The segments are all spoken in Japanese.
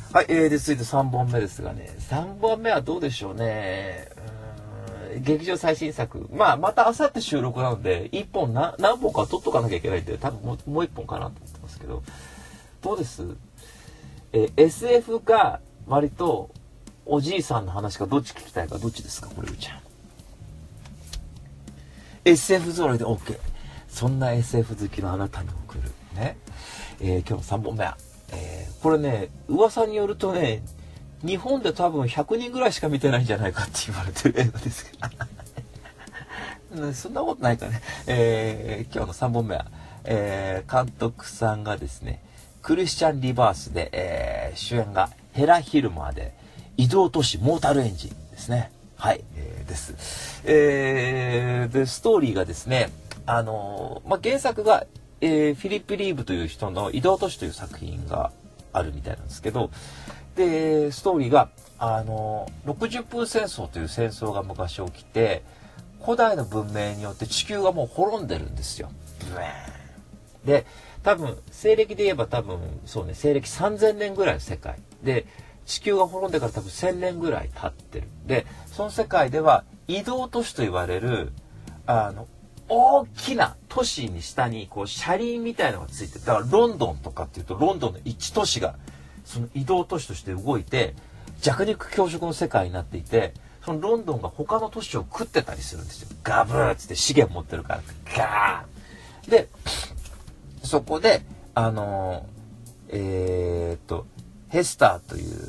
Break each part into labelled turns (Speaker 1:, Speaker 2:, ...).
Speaker 1: はい、で、続いて3本目ですがね、3本目はどうでしょうね。劇場最新作。まあ、また明後日収録なので、1本何本か撮っとかなきゃいけないんで、多分もう1本かなと思ってますけど、どうです？SF が割とおじいさんの話かどっち聞きたいかどっちですか、これうちゃん。SF 揃いで OK。そんな SF 好きのあなたに送るね。今日の3本目は、これね、噂によるとね、日本で多分100人ぐらいしか見てないんじゃないかって言われてる映画ですけどそんなことないかね。今日の3本目は、監督さんがですね、クリスチャン・リバースで、主演がヘラ・ヒルマーで、移動都市モータルエンジンですね。はい、です。で、ストーリーがですね、原作が、フィリップ・リーブという人の移動都市という作品があるみたいなんですけど、で、ストーリーが、60分戦争という戦争が昔起きて、古代の文明によって地球がもう滅んでるんですよ。で、多分、西暦で言えばそうね、西暦3000年ぐらいの世界。で、地球が滅んでから多分1000年ぐらい経ってる。で、その世界では移動都市と言われる、大きな都市に下にこう車輪みたいなのがついて、だからロンドンとかっていうとロンドンの一都市がその移動都市として動いて弱肉強食の世界になっていて、そのロンドンが他の都市を食ってたりするんですよ。ガブーっつって資源持ってるからガーで、そこでヘスターという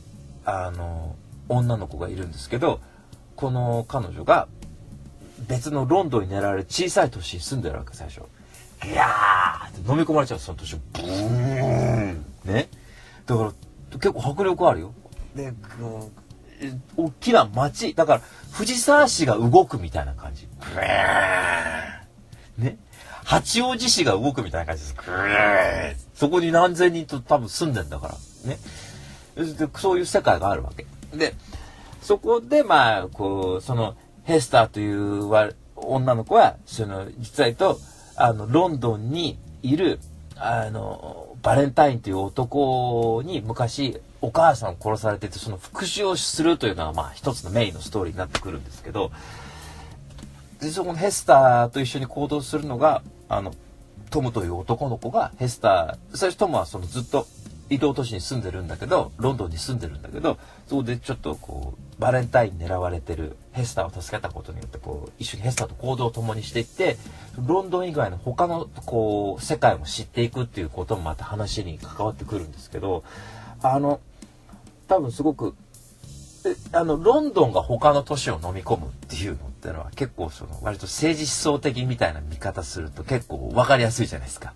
Speaker 1: 女の子がいるんですけど、この彼女が別のロンドンに狙われる小さい都市に住んでるわけ、最初。ギャーって飲み込まれちゃう、その都市を。ブーンね。だから結構迫力あるよ。で、大きな街。だから藤沢市が動くみたいな感じ。ブーンね。八王子市が動くみたいな感じです。ブーンそこに何千人と多分住んでんだから。ね。でそういう世界があるわけ。で、そこでその、ヘスターという女の子は、実は言うと、ロンドンにいる、バレンタインという男に昔、お母さんを殺されてて、その復讐をするというのが、一つのメインのストーリーになってくるんですけど、で、そこのヘスターと一緒に行動するのが、トムという男の子が、最初トムはずっと移動都市に住んでるんだけど、ロンドンに住んでるんだけど、そこでちょっとバレンタインに狙われてるヘスターを助けたことによって一緒にヘスターと行動を共にしていって、ロンドン以外の他の世界も知っていくっていうこともまた話に関わってくるんですけど、多分すごくロンドンが他の都市を飲み込むっていうのってのは結構割と政治思想的みたいな見方すると結構分かりやすいじゃないですか。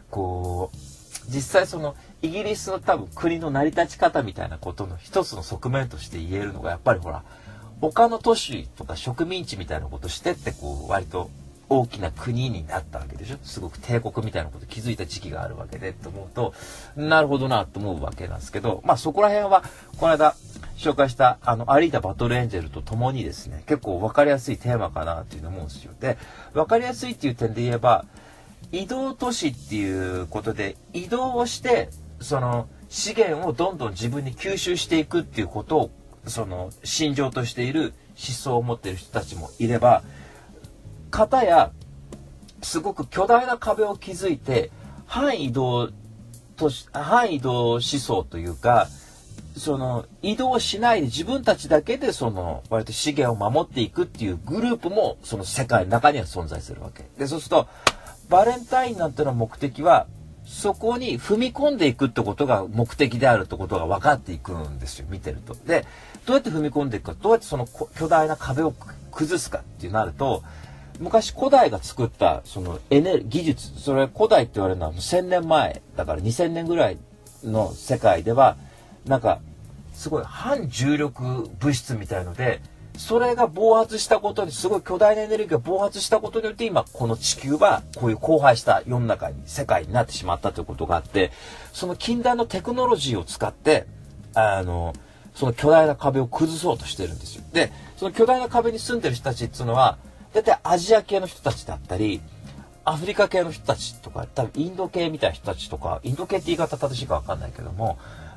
Speaker 1: 実際イギリスの多分国の成り立ち方みたいなことの一つの側面として言えるのが、やっぱり他の都市とか植民地みたいなことしてって割と大きな国になったわけでしょ。すごく帝国みたいなこと気づいた時期があるわけでと思うと、なるほどなと思うわけなんですけど、そこら辺はこの間紹介したアリータ・バトルエンジェルと共にですね、結構分かりやすいテーマかなっていうのを思うんですよ。で、分かりやすいっていう点で言えば、移動都市っていうことで移動をして資源をどんどん自分に吸収していくっていうことを信条としている思想を持っている人たちもいれば、片やすごく巨大な壁を築いて反移動思想というか、移動しないで自分たちだけで割と資源を守っていくっていうグループもその世界の中には存在するわけで、そうするとバレンタインなんての目的はそこに踏み込んでいくってことが目的であるってことが分かっていくんですよ、見てると。で、どうやって踏み込んでいくか、どうやってその巨大な壁を崩すかってなると、昔古代が作った技術、それ古代って言われるのは1000年前だから2000年ぐらいの世界ではすごい反重力物質みたいので、それが暴発したことに、すごい巨大なエネルギーが暴発したことによって今この地球はこういう荒廃した世の中に世界になってしまったということがあって、その近代のテクノロジーを使ってその巨大な壁を崩そうとしてるんですよ。で、その巨大な壁に住んでる人たちっていうのは大体アジア系の人たちだったりアフリカ系の人たちとか、多分インド系みたいな人たちとか、インド系って言い方正しいか分かんないけども、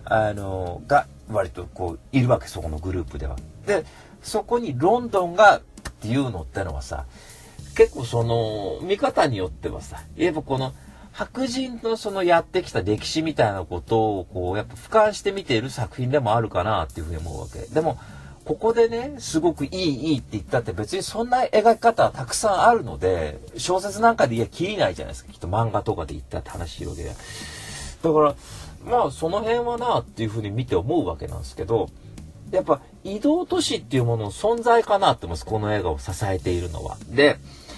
Speaker 1: が割とこういるわけ、そこのグループでは。でそこにロンドンがっていうのってのはさ、結構その見方によってはさ、やっぱこの白人のそのやってきた歴史みたいなことをこうやっぱ俯瞰して見ている作品でもあるかなっていうふうに思うわけ。でもここでね、すごくいいって言ったって別にそんな描き方はたくさんあるので、小説なんかで言えばきりないじゃないですか、きっと漫画とかで言ったって話広げりゃ。だからまあその辺はなっていうふうに見て思うわけなんですけど、やっぱ移動都市っていうものの存在かなって思います、この映画を支えているのは。で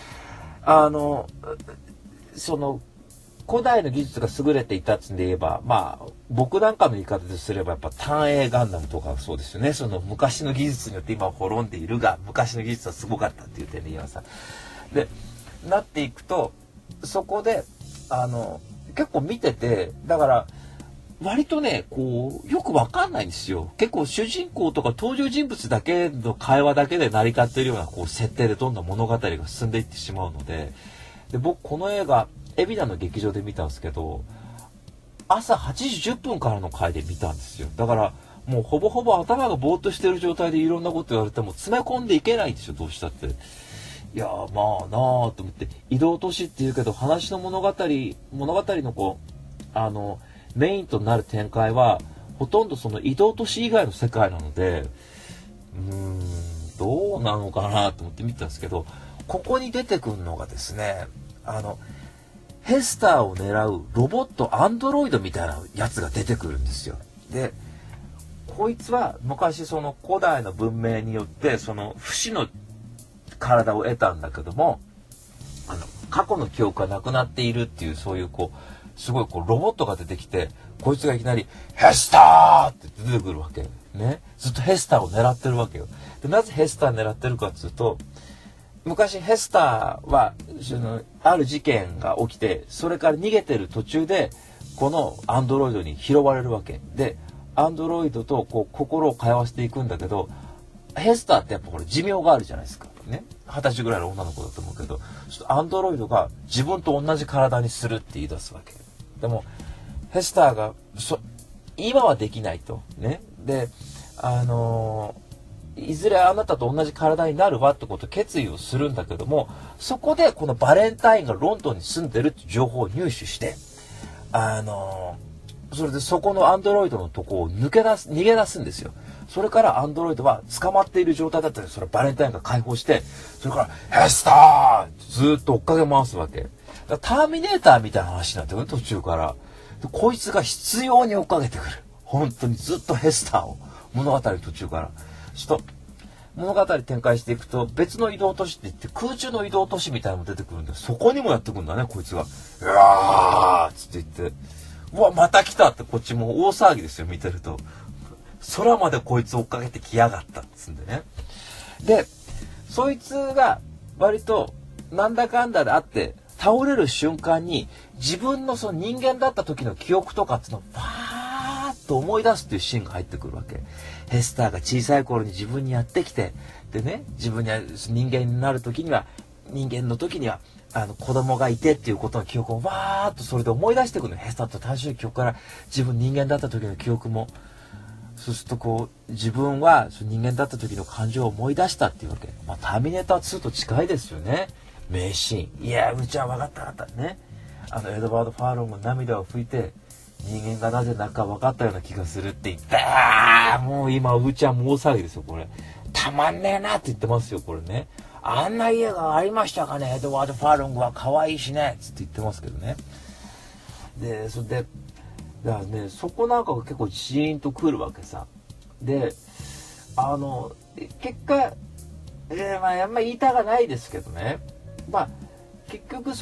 Speaker 1: その古代の技術が優れていたってんで言えば、まあ僕なんかの言い方ですればやっぱ単影ガンダムとかそうですよね。その昔の技術によって今は滅んでいるが、昔の技術はすごかったっていう点で言えばさ、でなっていくと、そこで結構見てて、だから割とねこうよくわかんないんですよ。結構主人公とか登場人物だけの会話だけで成り立っているようなこう設定でどんどん物語が進んでいってしまうので、僕この映画海老名の劇場で見たんですけど、朝8時10分からの回で見たんですよ。だからもうほぼほぼ頭がぼーっとしてる状態でいろんなこと言われても詰め込んでいけないんですよ、どうしたって。いやまあなあと思って、移動都市っていうけど話の物語のこうメインとなる展開はほとんどその移動都市以外の世界なので、どうなのかなと思って見てたんですけど、ここに出てくるのがですね、ヘスターを狙うロボットアンドロイドみたいなやつが出てくるんですよ。でこいつは昔その古代の文明によってその不死の体を得たんだけども、過去の記憶がなくなっているっていう、そういうこうすごいこうロボットが出てきて、こいつがいきなりヘスターって出てくるわけね。ずっとヘスターを狙ってるわけよ。でなぜヘスター狙ってるかっていうと、昔ヘスターはある事件が起きて、それから逃げてる途中でこのアンドロイドに拾われるわけで、アンドロイドとこう心を通わせていくんだけど、ヘスターってやっぱこれ寿命があるじゃないですかね。20歳ぐらいの女の子だと思うけど、アンドロイドが自分と同じ体にするって言い出すわけでも、ヘスターが今はできないとね。でいずれあなたと同じ体になるわってことを決意をするんだけども、そこでこのバレンタインがロンドンに住んでるって情報を入手して、それでそこのアンドロイドのとこを逃げ出すんですよ。それからアンドロイドは捕まっている状態だったので、それバレンタインが解放して、それからヘスターずっと追っかけ回すわけ。だからターミネーターみたいな話になってくる、途中から。でこいつが必要に追っかけてくる。本当にずっとヘスターを物語途中から。ちょっと物語展開していくと、別の移動都市って言って空中の移動都市みたいなのも出てくるんで、そこにもやってくるんだね、こいつが。うわーっつって言って、うわまた来たって、こっちも大騒ぎですよ、見てると。空までこいつ追っかけてきやがったっつんでね。でそいつが割となんだかんだであって、倒れる瞬間に自分のその人間だった時の記憶とかっていうのをパーッと思い出すっていうシーンが入ってくるわけ。ヘスターが小さい頃に自分にやってきて、でね、自分に人間になる時には、人間の時には子供がいてっていうことの記憶をわーっとそれで思い出してくるの。ヘスターと単純な記憶から自分人間だった時の記憶も、そうするとこう自分は人間だった時の感情を思い出したっていうわけ。まあターミネーター2と近いですよね。名シーン。いやうちは分かったね。エドワード・ファーロンが涙を拭いて、人間がなぜ泣くか分かったような気がするって言って、もう今うちはもう大騒ぎですよこれ。たまんねえなって言ってますよこれね。あんな家がありましたかね、エドワード・ファーロングは可愛いしねつって言ってますけどね。でそれでだからね、そこなんかが結構ジーンとくるわけさ。で結果、まああんま言いたがないですけどね、まあ結局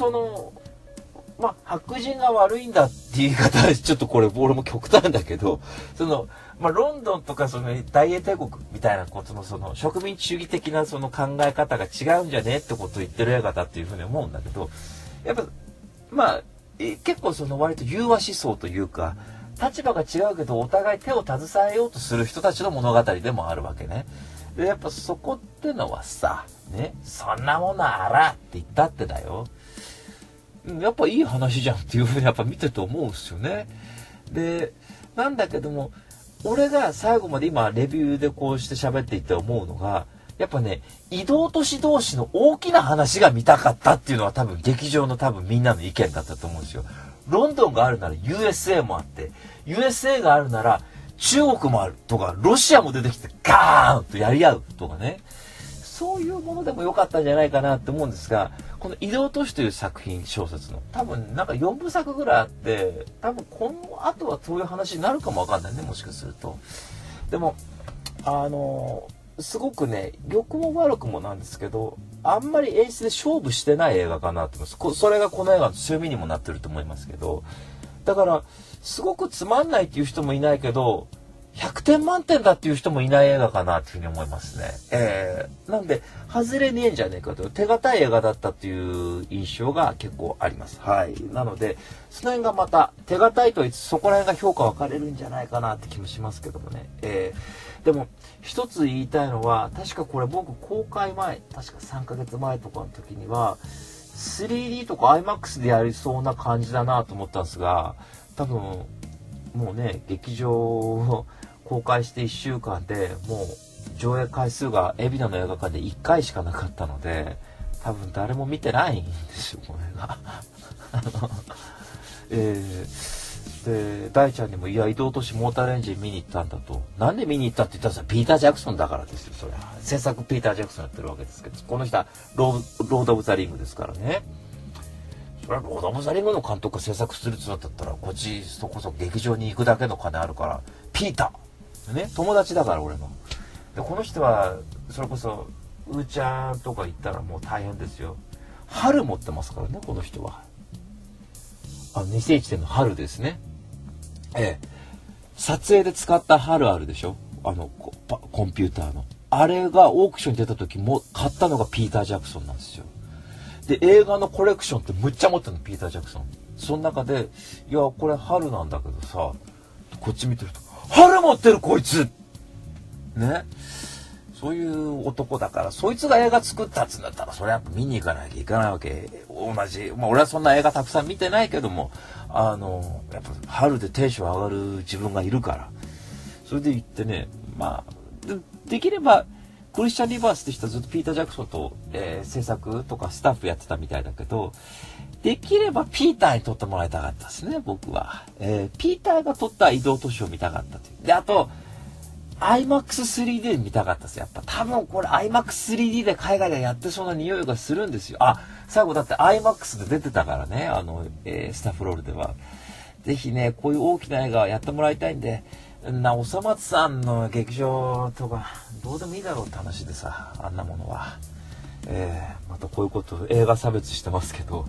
Speaker 1: 白人が悪いんだって言い方はちょっとこれ俺も極端だけど、ロンドンとか大英帝国みたいなことの植民地主義的な考え方が違うんじゃねってことを言ってる映画だっていうふうに思うんだけど、やっぱ結構割と融和思想というか、立場が違うけどお互い手を携えようとする人たちの物語でもあるわけね。でやっぱそこってのはさね、そんなものあらって言ったってだよ、やっぱいい話じゃんっていうふうにやっぱ見てて思うんですよね。でなんだけども、俺が最後まで今レビューでこうして喋っていて思うのが、やっぱね、移動都市同士の大きな話が見たかったっていうのは多分劇場の多分みんなの意見だったと思うんですよ。ロンドンがあるなら USA もあって、USA があるなら中国もあるとか、ロシアも出てきてガーンとやり合うとかね。そういうものでも良かったんじゃないかなって思うんですが、この移動都市という作品小説の多分なんか4部作ぐらいあって、多分この後はそういう話になるかもわかんないね、もしかすると。でもすごくね、良くも悪くもなんですけど、あんまり演出で勝負してない映画かなと思います。それがこの映画の強みにもなってると思いますけど、だからすごくつまんないっていう人もいないけど、100点満点だっていう人もいない映画かなっていうふうに思いますね。なんで外れねえんじゃねえかと、手堅い映画だったっていう印象が結構あります。はい。なのでその辺がまた手堅いと言いつつ、そこら辺が評価分かれるんじゃないかなって気もしますけどもね。でも一つ言いたいのは、確かこれ僕公開前、確か3ヶ月前とかの時には 3D とか IMAX でやりそうな感じだなと思ったんですが、多分もうね、劇場を公開して1週間でもう上映回数が海老名の映画館で1回しかなかったので、多分誰も見てないんですよこれが。で大ちゃんにも、いや移動都市モーターエンジン見に行ったんだと。なんで見に行ったって言ったらさ、ピーター・ジャクソンだからですよ。それは制作ピーター・ジャクソンやってるわけですけど、この人はロード・オブ・ザ・リングですからね。それはロード・オブ・ザ・リングの監督が制作するってなったら、こっちそこそこ劇場に行くだけの金あるから、ピーターね、友達だから俺の。でこの人はそれこそうーちゃんとか行ったらもう大変ですよ。春持ってますからね、この人は。2001年の春ですね。撮影で使った春あるでしょ、コンピューターのあれがオークションに出た時も買ったのがピーター・ジャクソンなんですよ。で映画のコレクションってむっちゃ持ってるのピーター・ジャクソン。その中で、いやこれ春なんだけどさ、こっち見てると春持ってるこいつね。そういう男だから、そいつが映画作ったっつうんだったら、それやっぱ見に行かなきゃいけないわけ。同じ、俺はそんな映画たくさん見てないけども、やっぱ春でテンション上がる自分がいるから、それで行ってね、できればクリスチャン・リバースって人はずっとピーター・ジャクソンと、制作とかスタッフやってたみたいだけど、できればピーターに撮ってもらいたかったですね、僕は。ピーターが撮った移動都市を見たかったという。で、あとIMAX3D で見たかったです。やっぱ多分これ IMAX3D で海外でやってそうな匂いがするんですよ。最後だって IMAX で出てたからね、スタッフロールでは。ぜひね、こういう大きな映画やってもらいたいんで、おそ松さんの劇場とかどうでもいいだろうって話でさ、あんなものは。またこういうこと映画差別してますけど、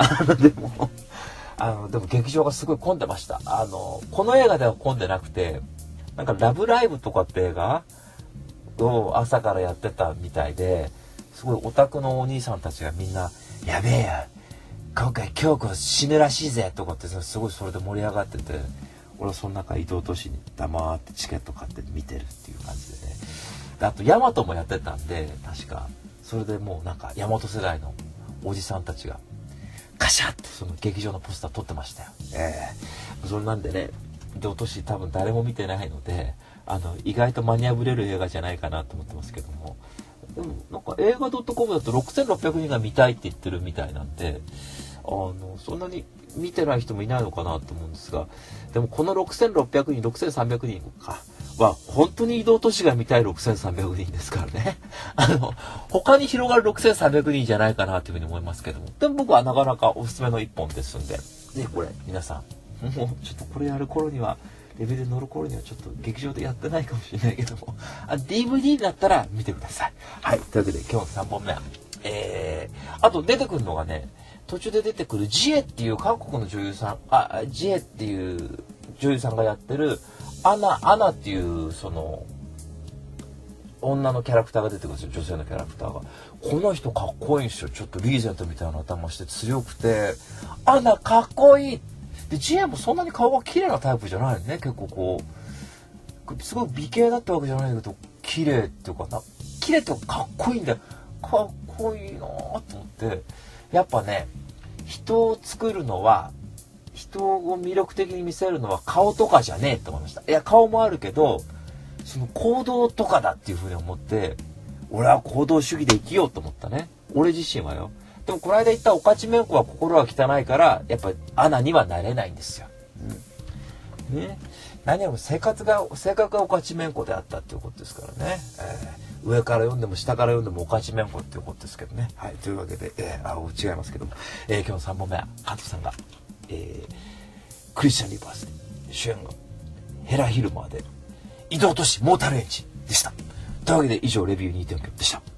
Speaker 1: でも劇場がすごい混んでました。この映画では混んでなくて、なんかラブライブとかって映画を朝からやってたみたいで、すごいオタクのお兄さんたちがみんなやべえや、今回京子死ぬらしいぜとかってすごいそれで盛り上がってて、俺はその中移動都市に黙ってチケット買って見てるっていう感じでね。であとヤマトもやってたんで、確かそれでもうなんかヤマト世代のおじさんたちがカシャッとその劇場のポスター撮ってましたよ。それなんでね、移動都市多分誰も見てないので、意外とマニアぶれる映画じゃないかなと思ってますけども、でもなんか映画 .com だと6600人が見たいって言ってるみたいなんで、そんなに見てない人もいないのかなと思うんですが、でもこの6600人6300人かは本当に移動都市が見たい6300人ですからね。他に広がる6300人じゃないかなというふうに思いますけども、でも僕はなかなかおすすめの一本ですんで、ぜひこれ皆さん、もうちょっとこれやる頃には、レビューで乗る頃にはちょっと劇場でやってないかもしれないけども、DVD だったら見てください。はい、というわけで今日の3本目は、あと出てくるのがね、途中で出てくるジエっていう韓国の女優さん、ジエっていう女優さんがやってるアナっていうその女のキャラクターが出てくるんですよ、女性のキャラクターが。この人かっこいいんですよ。ちょっとリーゼントみたいな頭して強くて、アナかっこいい。でジエもそんなに顔が綺麗なタイプじゃないのね。結構こうすごい美形だったわけじゃないけど、綺麗っていうかな、綺麗っていうかかっこいいんだよ。かっこいいなと思って、やっぱね、人を作るのは人を魅力的に見せるのは顔とかじゃねえと思いました。いや、顔もあるけど、その行動とかだっていうふうに思って、俺は行動主義で生きようと思ったね。俺自身はよ。でもこの間言ったおかちめんこは心が汚いから、やっぱりアナにはなれないんですよ。ね。何よりも性格がおかちめんこであったっていうことですからね。上から読んでも下から読んでもおかちめんこっていうことですけどね。はい。というわけで、違いますけども、今日の3本目は監督さんが、クリスチャン・リバースで主演がヘラ・ヒルマーで移動都市モータルエンジンでした。というわけで以上レビュー 2.9 でした。